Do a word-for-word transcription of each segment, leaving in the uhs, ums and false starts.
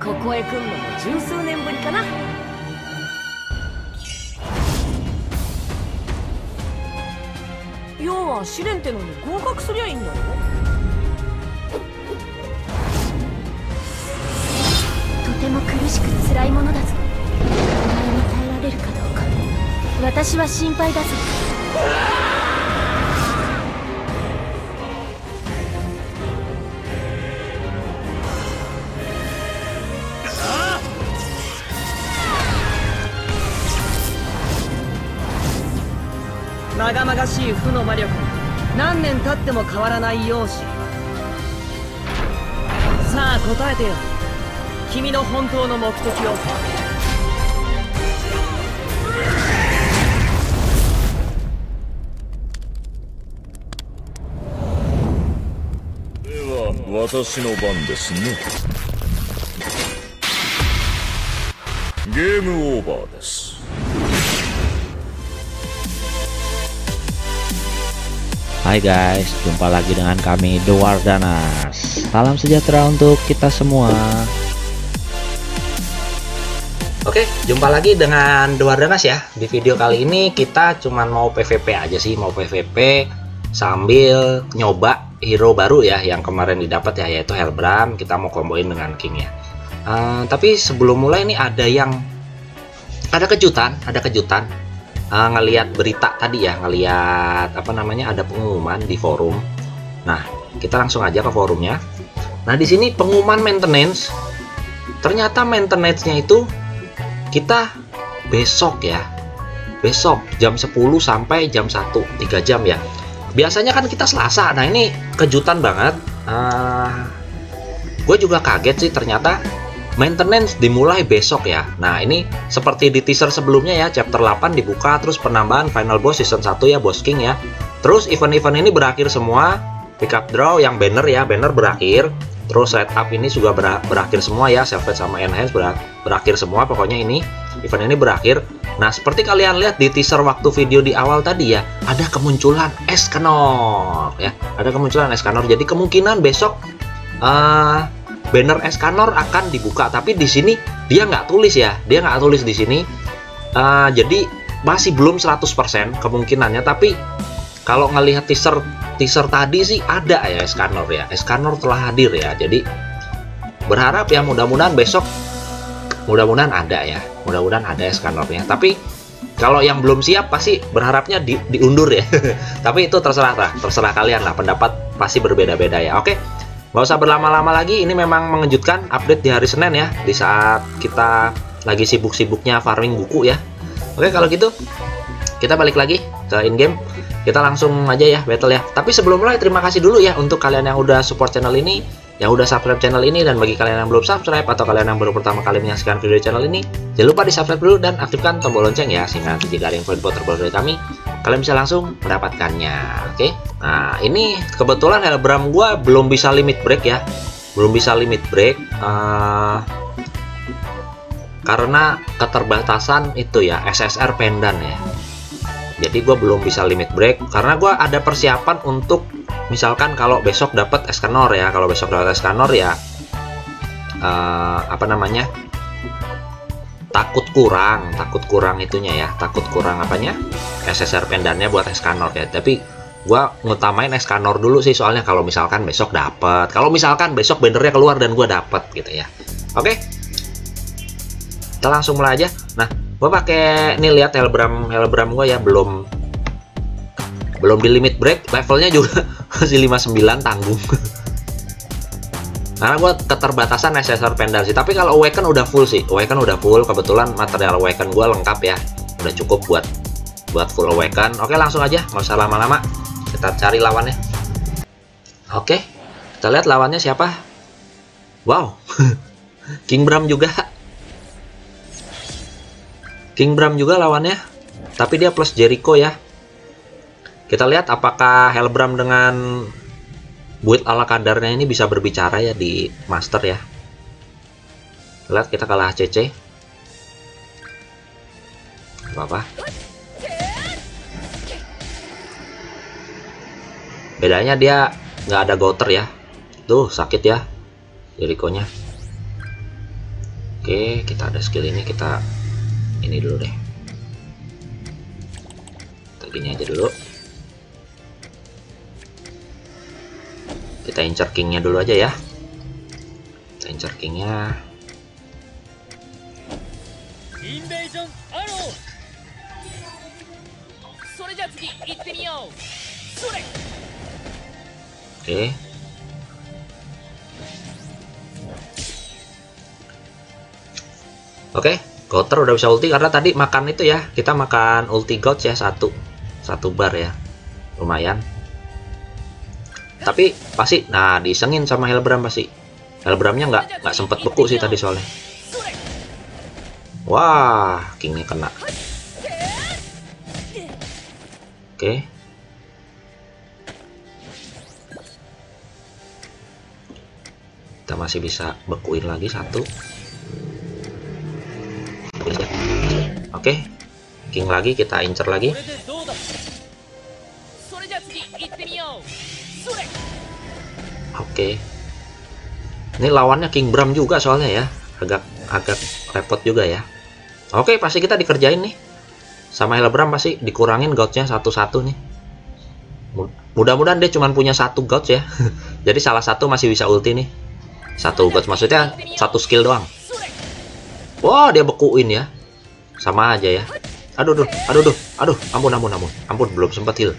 ここへ来るのも十数年ぶりかな。要は試練ってのに合格すりゃいいんだろ。 とても苦しく辛いものだぞ。お前に耐えられるかどうか私は心配だぞ。 まがまがしい負の魔力、何年経っても変わらない容姿。さあ答えてよ、君の本当の目的を。 では私の番ですね。ゲームオーバーです。 Hai guys, jumpa lagi dengan kami The Wardanas. Salam sejahtera untuk kita semua. Oke, jumpa lagi dengan The Wardanas ya. Di video kali ini kita cuman mau P V P aja sih, mau P V P sambil nyoba hero baru ya, yang kemarin didapat ya, yaitu Hellbram. Kita mau komboin dengan King ya. Uh, tapi sebelum mulai ini ada yang ada kejutan, ada kejutan. Uh, ngelihat berita tadi ya, ngelihat apa namanya, ada pengumuman di forum. Nah, kita langsung aja ke forumnya. Nah, di sini pengumuman maintenance. Ternyata maintenance-nya itu kita besok ya. Besok jam sepuluh sampai jam satu, tiga jam ya. Biasanya kan kita Selasa. Nah, ini kejutan banget. Uh, gue juga kaget sih, ternyata maintenance dimulai besok ya. Nah, ini seperti di teaser sebelumnya ya, chapter delapan dibuka, terus penambahan final boss season satu ya, Boss King ya. Terus event-event ini berakhir semua, pick up draw yang banner ya, banner berakhir. Terus setup ini juga ber berakhir semua ya, Salvage sama Enhance ber berakhir semua. Pokoknya ini event ini berakhir. Nah, seperti kalian lihat di teaser waktu video di awal tadi ya, ada kemunculan Escanor ya, ada kemunculan Escanor. Jadi kemungkinan besok uh, banner Escanor akan dibuka, tapi di sini dia nggak tulis ya, dia nggak tulis di sini. Uh, jadi masih belum seratus persen kemungkinannya, tapi kalau ngelihat teaser teaser tadi sih ada ya Escanor ya, Escanor telah hadir ya. Jadi berharap ya, mudah-mudahan besok, mudah-mudahan ada ya, mudah-mudahan ada Escanornya. Tapi kalau yang belum siap pasti berharapnya di, diundur ya. Tapi itu terserah lah, terserah kalian lah, pendapat pasti berbeda-beda ya. Oke. Gak usah berlama-lama lagi, ini memang mengejutkan update di hari Senin ya, di saat kita lagi sibuk-sibuknya farming buku ya. Oke, kalau gitu kita balik lagi ke in-game. Kita langsung aja ya battle ya. Tapi sebelum mulai, terima kasih dulu ya untuk kalian yang udah support channel ini, yang udah subscribe channel ini, dan bagi kalian yang belum subscribe atau kalian yang baru pertama kali menyaksikan video channel ini, jangan lupa di subscribe dulu dan aktifkan tombol lonceng ya, sehingga nanti jika ada info-info terbaru dari kami, kalian bisa langsung mendapatkannya. Oke, nah ini kebetulan Hellbram gua belum bisa limit break ya, belum bisa limit break uh, karena keterbatasan itu ya, S S R pendan ya. Jadi gua belum bisa limit break karena gua ada persiapan untuk misalkan kalau besok dapat Escanor ya, kalau besok dapat Escanor ya uh, apa namanya, takut kurang, takut kurang itunya ya, takut kurang apanya, S S R pendannya buat Escanor ya. Tapi gua ngutamain Escanor dulu sih, soalnya kalau misalkan besok dapat, kalau misalkan besok bannernya keluar dan gua dapat gitu ya. Oke, kita langsung mulai aja. Nah, gua pakai nih, lihat Hellbram Hellbram gua ya, belum belum di limit break, levelnya juga masih lima puluh sembilan, tanggung. Karena gue keterbatasan S S R pendan sih. Tapi kalau Awaken udah full sih, Awaken udah full. Kebetulan material Awaken gue lengkap ya, udah cukup buat buat full Awaken. Oke, langsung aja, nggak usah lama-lama, kita cari lawannya. Oke, kita lihat lawannya siapa. Wow, King Bram juga, King Bram juga lawannya, tapi dia plus Jericho ya. Kita lihat apakah Hellbram dengan build ala kadarnya ini bisa berbicara ya di master ya. Lihat, kita kalah C C. Gak apa-apa. Bedanya dia nggak ada gouter ya. Tuh, sakit ya Jericho-nya. Oke, kita ada skill ini, kita ini dulu deh. Kita gini aja dulu. Kita incer kingnya dulu aja ya. Kita incer kingnya. Oke. Oke, Gouter udah bisa ulti karena tadi makan itu ya. Kita makan ulti Gouts ya, satu satu bar ya. Lumayan. Tapi pasti, nah disengin sama Helbram pasti. Helbramnya nggak nggak sempet beku sih tadi soalnya. Wah, kingnya kena. Oke. Kita masih bisa bekuin lagi satu. Oke, king lagi, kita incer lagi. Oke, ini lawannya King Bram juga soalnya ya, agak agak repot juga ya. Oke, pasti kita dikerjain nih sama Helbram, pasti dikurangin goutsnya satu-satu nih. Mudah-mudahan dia cuma punya satu gouts ya. Jadi salah satu masih bisa ulti nih. Satu gouts maksudnya satu skill doang. Wah, dia bekuin ya. Sama aja ya. Aduh, aduh, aduh, aduh, aduh, ampun, ampun, ampun, ampun, belum sempat heal.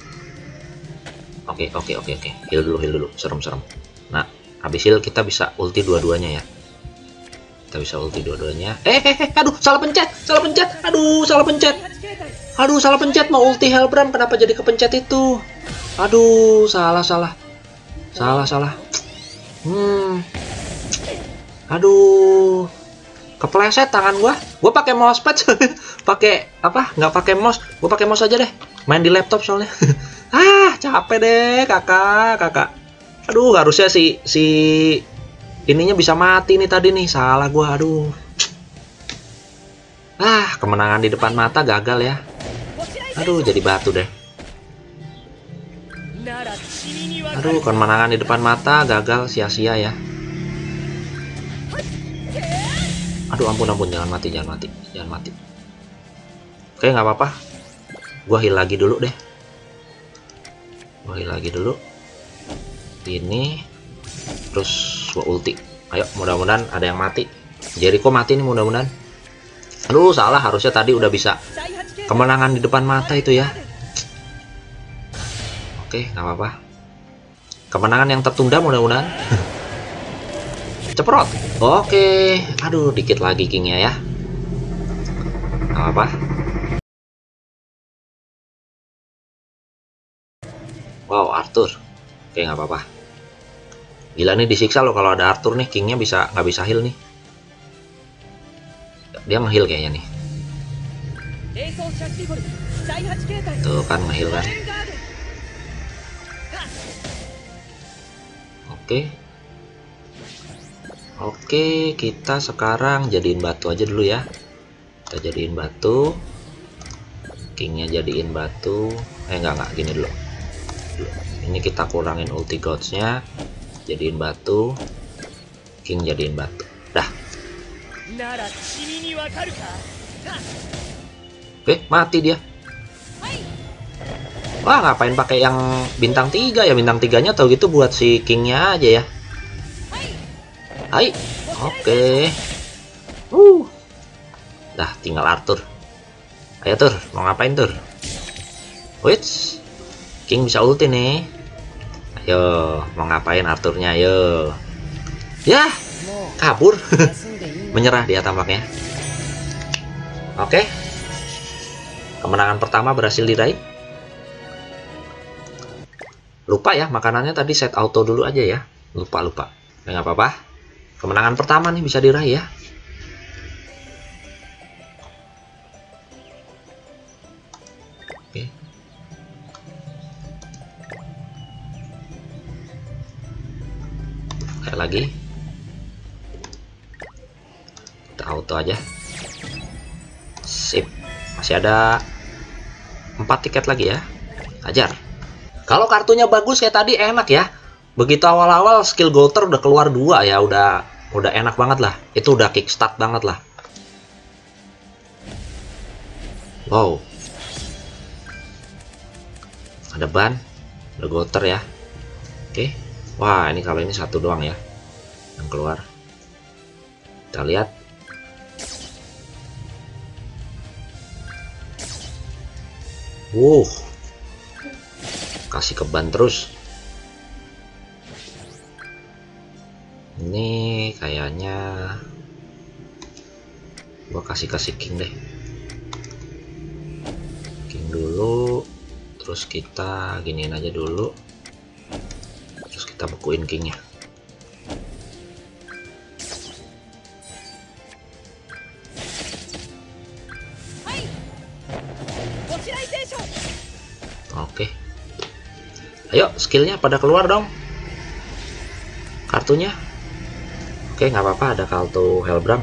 Oke, oke, oke, oke, heal dulu, heal dulu, serem-serem. Nah, habis heal kita bisa ulti dua-duanya ya. Kita bisa ulti dua-duanya. Eh, eh, eh, aduh, salah pencet, salah pencet, aduh, salah pencet. Aduh, salah pencet, mau ulti Helbram, kenapa jadi kepencet itu? Aduh, salah, salah, salah, salah. Hmm, aduh. Kepleset tangan gua. Gua pakai mousepad. Pakai apa? Nggak pakai mouse. Gua pakai mouse aja deh. Main di laptop soalnya. Ah, capek deh, kakak, kakak. Aduh, harusnya si si ininya bisa mati nih tadi nih. Salah gua, aduh. Ah, kemenangan di depan mata gagal ya. Aduh, jadi batu deh. Aduh, kemenangan di depan mata gagal, sia-sia ya. Aduh, ampun, ampun, jangan mati, jangan mati, jangan mati. Oke, nggak apa-apa. Gua heal lagi dulu deh. Gua heal lagi dulu. Ini, terus gua ulti. Ayo, mudah-mudahan ada yang mati. Jericho mati nih, mudah-mudahan. Aduh, salah, harusnya tadi udah bisa kemenangan di depan mata itu ya. Oke, nggak apa-apa. Kemenangan yang tertunda mudah-mudahan. Ceprot. Oke, aduh, dikit lagi kingnya ya. Nggak apa-apa. Wow, Arthur. Oke, nggak apa-apa. Gila nih, disiksa loh kalau ada Arthur nih, kingnya bisa nggak bisa heal nih. Dia nge-heal kayaknya nih. Tuh kan nge-heal kan. Oke. Oke, kita sekarang jadiin batu aja dulu ya. Kita jadiin batu. Kingnya jadiin batu. Eh, enggak, enggak, gini dulu. Ini kita kurangin ulti goutsnya. Jadiin batu. King jadiin batu. Dah. Oke, mati dia. Wah, ngapain pakai yang bintang tiga ya? Bintang tiganya tau gitu buat si Kingnya aja ya. Hai, oke. Okay. Uh, dah tinggal Arthur. Ayo Tur, mau ngapain Tur? Wits, King bisa ulti nih. Ayo, mau ngapain Arthurnya? Ayo. Ya, kabur. Menyerah dia tampaknya. Oke. Okay. Kemenangan pertama berhasil diraih. Lupa ya, makanannya tadi set auto dulu aja ya. Lupa, lupa. Ya, nggak apa-apa. Kemenangan pertama nih bisa diraih ya. Oke. Kayak lagi. Kita auto aja. Sip. Masih ada empat tiket lagi ya. Ajar. Kalau kartunya bagus kayak tadi enak ya. Begitu awal-awal skill Gouter udah keluar dua ya, udah udah enak banget lah. Itu udah kickstart banget lah. Wow. Ada ban, ada goter ya. Oke. Wah, ini kalau ini satu doang ya yang keluar. Kita lihat. Wow. Kasih ke ban terus. Ini kayaknya gua kasih kasih king deh. King dulu, terus kita giniin aja dulu, terus kita bekuin kingnya. Oke, ayo skillnya pada keluar dong, kartunya. Oke, nggak apa-apa, ada kartu Helbram.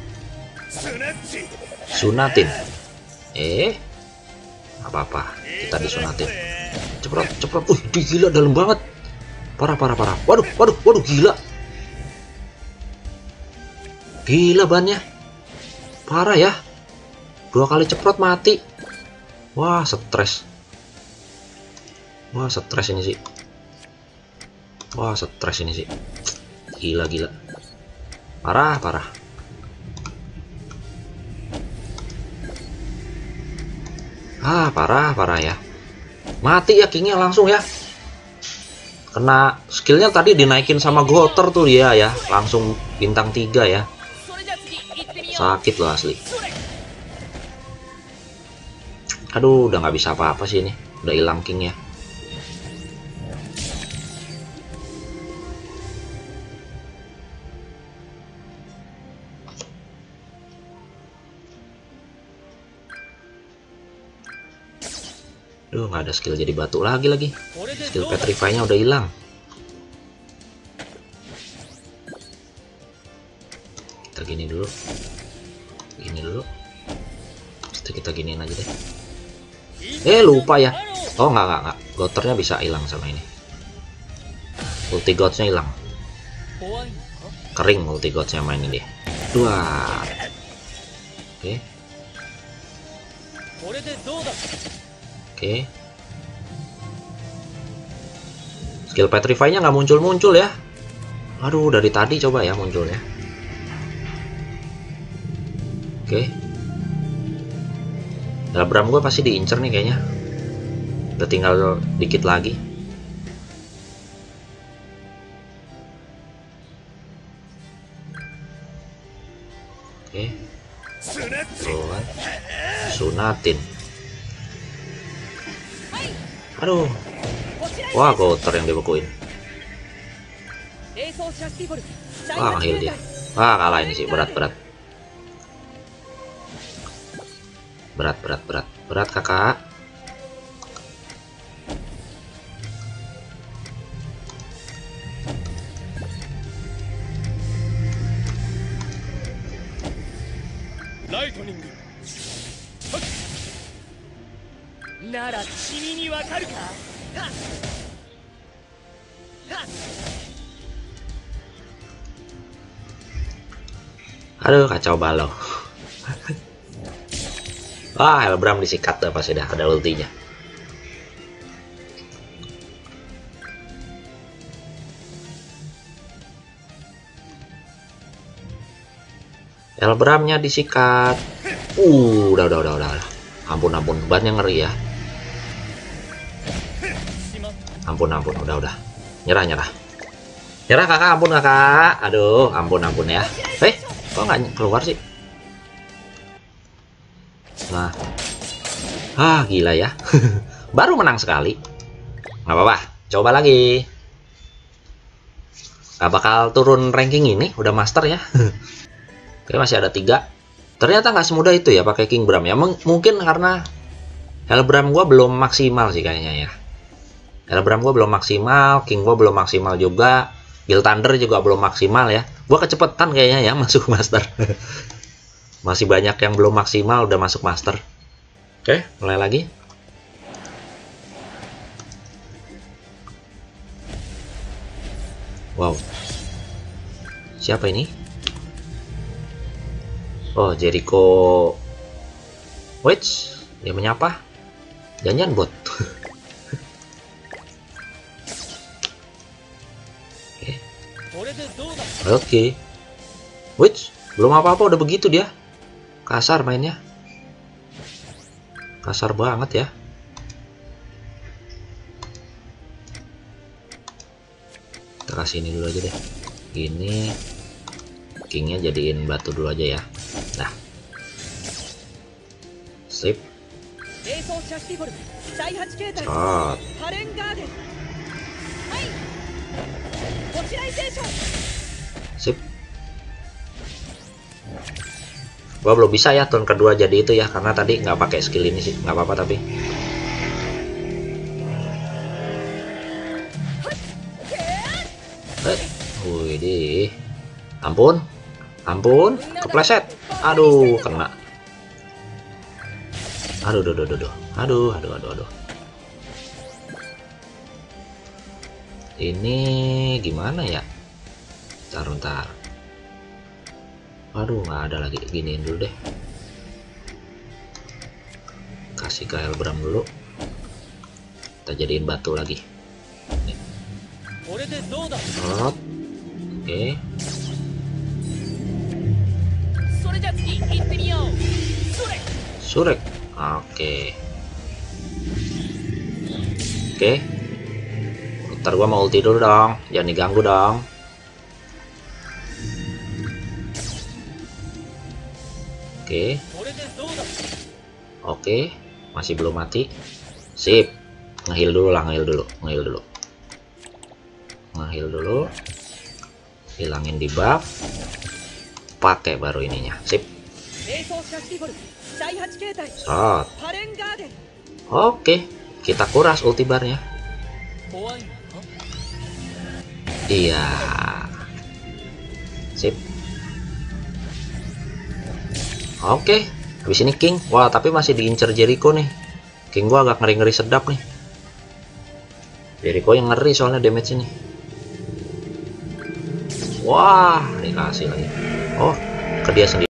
Sunatin. Eh, nggak apa-apa, kita disunatin. Ceprot, ceprot. Uh, gila dalam banget. Parah, parah, parah. Waduh, waduh, waduh, gila. Gila bannya. Parah ya. Dua kali ceprot mati. Wah, stres. Wah, stres ini sih. Wah, stres ini sih. Gila, gila. Parah, parah. Ah, parah, parah ya. Mati ya kingnya langsung ya. Kena skillnya tadi dinaikin sama Goter tuh dia ya. Langsung bintang tiga ya. Sakit loh asli. Aduh, udah nggak bisa apa-apa sih ini. Udah hilang kingnya. Duh, nggak ada skill jadi batu lagi lagi. Skill petrify-nya udah hilang. Kita gini dulu. Gini dulu. Terus kita giniin aja deh. Eh, lupa ya. Oh, nggak, nggak, nggak. Goternya bisa hilang sama ini. Multi gods-nya hilang. Kering multi gods-nya main ini. Dua. Oke. Oke. Skill petrify-nya nggak muncul-muncul ya. Aduh, dari tadi coba ya munculnya. Oke. Helbram gue pasti diincer nih kayaknya. Udah tinggal dikit lagi. Oke. Tuan. Sunatin. Aduh. Wah, Goter yang dibekuin. Wah, heal dia. Wah, kalah ini sih, berat-berat. Berat, berat, berat. Berat, kakak. Aduh, kacau balau. Wah, Helbram disikat tuh pas sudah ada ultinya. Helbramnya disikat. Uh, udah, udah, udah, udah. Ampun, ampun, bannya ngeri ya. Ampun, ampun, udah, udah. Nyerah, nyerah. Nyerah kakak, ampun kakak. Aduh, ampun, ampun ya. Eh, kok nggak keluar sih? Nah, ah gila ya. Baru menang sekali. Nggak apa-apa, coba lagi. Nggak bakal turun ranking ini, udah master ya. Oke, masih ada tiga. Ternyata nggak semudah itu ya pakai King Bram ya. M mungkin karena Helbram gua belum maksimal sih kayaknya ya. Helbram gua belum maksimal, King gua belum maksimal juga, Guild Thunder juga belum maksimal ya. Gua kecepetan kayaknya ya masuk master. Masih banyak yang belum maksimal udah masuk master. Oke, mulai lagi. Wow. Siapa ini? Oh, Jericho. Wait, dia menyapa. Jangan bot. Oke. Oke. Wait, belum apa-apa udah begitu dia. Kasar mainnya. Kasar banget ya. Kita kasih ini dulu aja deh. Ini kingnya jadiin batu dulu aja ya. Nah, sip. Shot. Sip. Gua belum bisa ya turn kedua jadi itu ya, karena tadi nggak pakai skill ini sih. Nggak apa-apa tapi. Eh, wih deh. Ampun, ampun, kepleset. Aduh, kena. Aduh, aduh, aduh, aduh, aduh, aduh, aduh, aduh. Ini gimana ya? Ntar, ntar. Aduh, nggak ada lagi. Giniin dulu deh. Kasih ke Elbram dulu. Kita jadiin batu lagi. Nih. Oke. Okay. Surek. Oke. Okay. Oke. Okay. Ntar gua mau ulti dulu dong. Jangan diganggu dong. Oke. Okay. Oke. Okay. Masih belum mati. Sip. Ngeheal dulu lah, ngeheal dulu, ngeheal dulu. Ngeheal dulu. Hilangin debuff. Pakai baru ininya. Sip. Shot. Oke, kita kuras ulti barnya. Iya. Sip. Oke, habis ini King. Wah, tapi masih diincer Jericho nih. King gua agak ngeri-ngeri sedap nih. Jericho yang ngeri soalnya damage ini. Wah, dikasih lagi. Oh, ke dia sendiri.